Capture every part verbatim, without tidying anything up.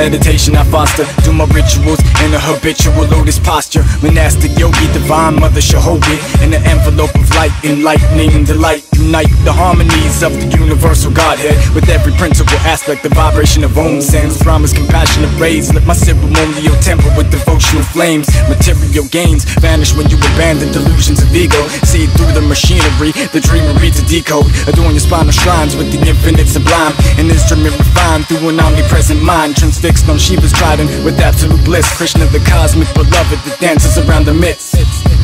meditation I foster, do my rituals in a habitual lotus posture. Monastic yogi, divine mother Shahobi, in the envelope of light, enlightening the light. Unite the harmonies of the universal Godhead with every principal aspect. The vibration of Om sends Brahma's compassionate rays. Let my ceremonial temper with devotional flames. Material gains vanish when you abandon delusions of ego. See through the machinery, the dreamery to decode. Adorn your spinal shrines with the infinite sublime. An instrument refined through an omnipresent mind, transfixed on Shiva's trident with absolute bliss. Krishna the cosmic beloved that dances around the midst.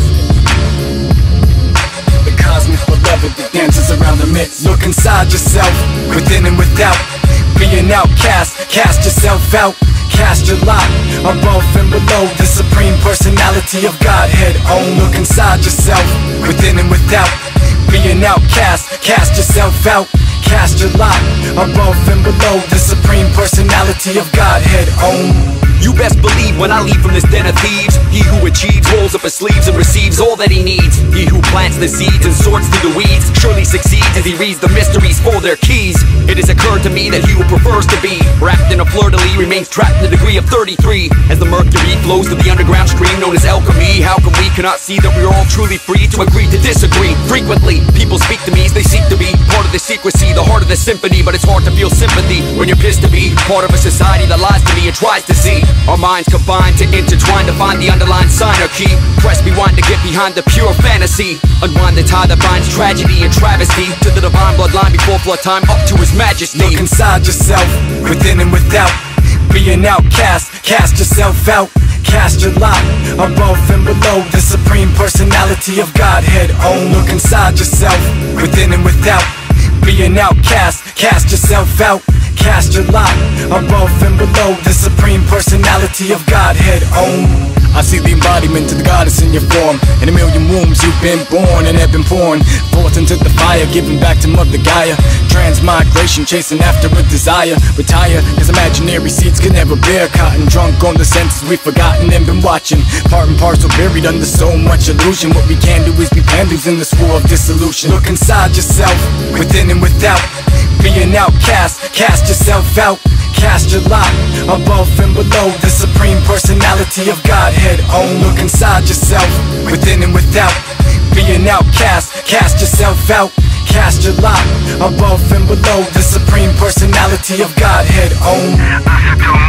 The cosmic beloved that dances around the midst. Look inside yourself, within and without. Be an outcast, cast yourself out. Cast your lot, above and below the supreme personality of Godhead. Oh, look inside yourself, within and without. Be an outcast, cast yourself out. Cast your lot, above and below the supreme personality of Godhead. Oh, you best believe when I leave from this den of thieves, he who achieves rolls up his sleeves and receives all that he needs. He who plants the seeds and sorts through the weeds surely succeeds as he reads the mysteries for their keys. It has occurred to me that he who prefers to be wrapped in a fleur-de-lis remains trapped in the degree of thirty-three. As the mercury flows to the underground stream known as alchemy, how come we cannot see that we are all truly free to agree to disagree? Frequently, people speak to me as they seek to be part of the secrecy, the heart of the symphony, but it's hard to feel sympathy when you're pissed to be part of a society that lies to me and tries to see. Our minds combine to intertwine to find the underlying sign or key. Press rewind to get behind the pure fantasy. Unwind the tie that binds tragedy and travesty to the divine bloodline before flood time up to his majesty. Look inside yourself, within and without. Be an outcast, cast yourself out. Cast your lot, above and below the supreme personality of Godhead. Oh, look inside yourself, within and without. Be an outcast, cast yourself out. Cast your lot, above and below the supreme personality of Godhead. Oh, I see the embodiment of the goddess in your form. In a million wombs you've been born and have been born forth into the fire, giving back to Mother Gaia. Transmigration, chasing after a desire. Retire, cause imaginary seeds can never bear cotton. Drunk on the senses we've forgotten and been watching. Part and parcel buried under so much illusion. What we can do is be pandus in this war of dissolution. Look inside yourself, within and without. Be an outcast, cast yourself out. Cast your lot, above and below the supreme personality of Godhead. Oh, look inside yourself, within and without. Be an outcast, cast yourself out. Cast your lot, above and below the supreme personality of Godhead. Oh,